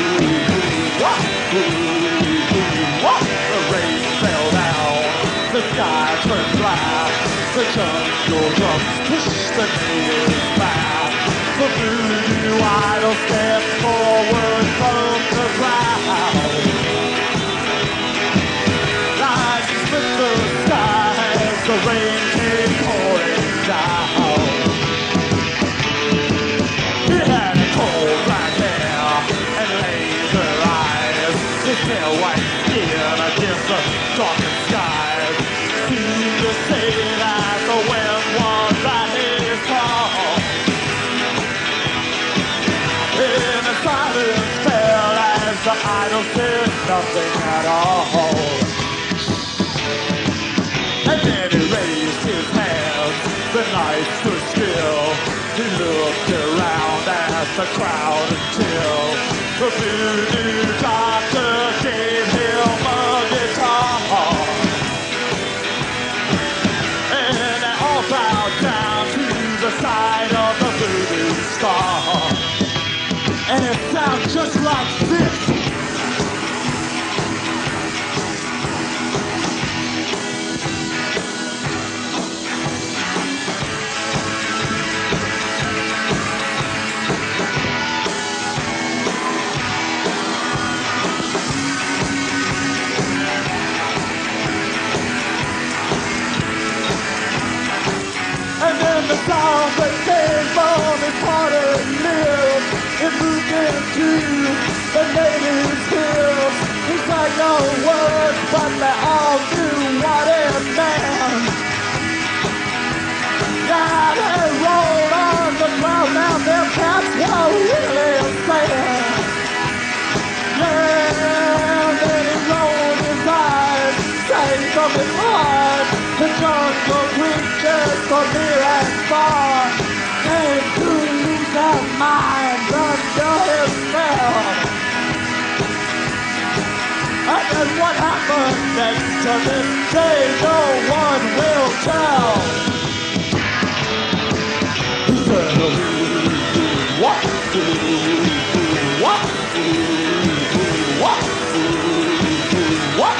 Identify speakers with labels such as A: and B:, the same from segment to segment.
A: The rain fell down, the sky turned black, the jungle drums pushed the natives back. The voodoo idol stepped forward from the crowd. Lightning split the sky as the rain came pouring down. He had cold black hair and laser eyes. His pale white skin against the darkened skies seemed to say that the wind was at his call. And the silence fell as the idol said nothing at all. And then he raised his hands, the night stood still. He looked around at the crowd until the voodoo doctor gave him a guitar. And they all bowed down to the side of the voodoo star. And it sounds just like this. And then the sound that came from his parted lips, it moved into the natives' hills. He said no words, but they all knew what it meant. Yeah, they rolled on the ground, now their cats were really sad. Yeah, then he rolled his eyes, sang from his heart. The jungle creatures from near and far came to lose their minds under his spell. And then what happened next to this day, no one will tell. He said, what? What? What? What?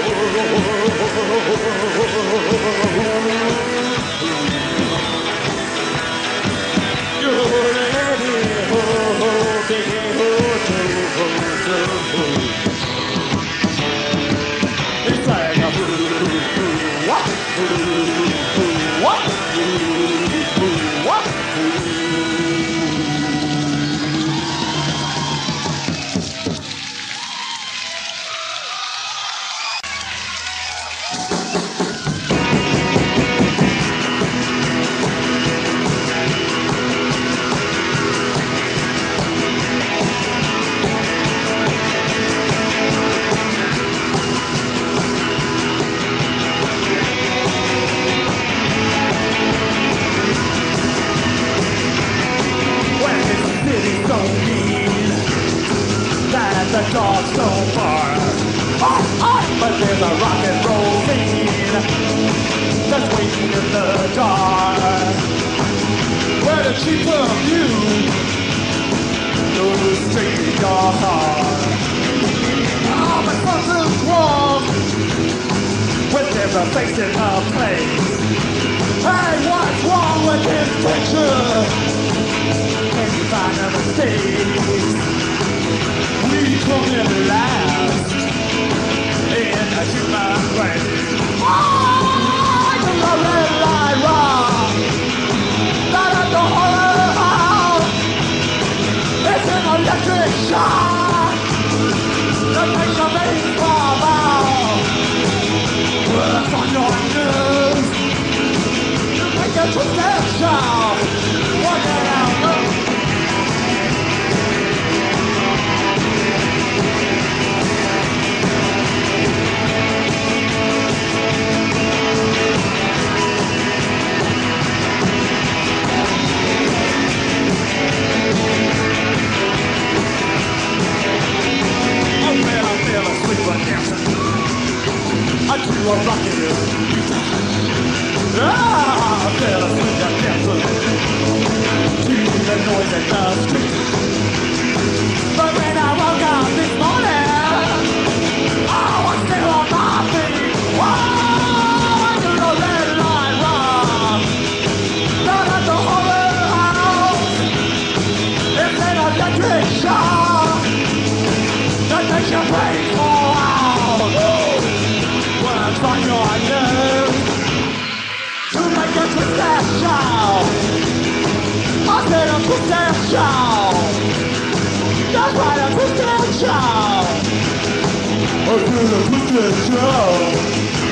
A: It's like a what? What? What? The dogs don't bark, but there's a rock and roll scene that's waiting in the dark, where the chief of you goes straight to your heart. Oh, but something's wrong when there's a face in a place. Hey, what's wrong with this picture? Can you find a mistake? We come in last in a human race. Oh, the red light rock, light up the horror house. It's an electric shock that makes your veins pop out. Words on your news to make you twist and shout. Work it out, look. I do a rocket I fell asleep and dancing to the noise in the street. But when I woke up your brains fall out. Worms on your nerves to make a twisted show. I said a twisted show. That's right, a twisted show. I said a twisted show.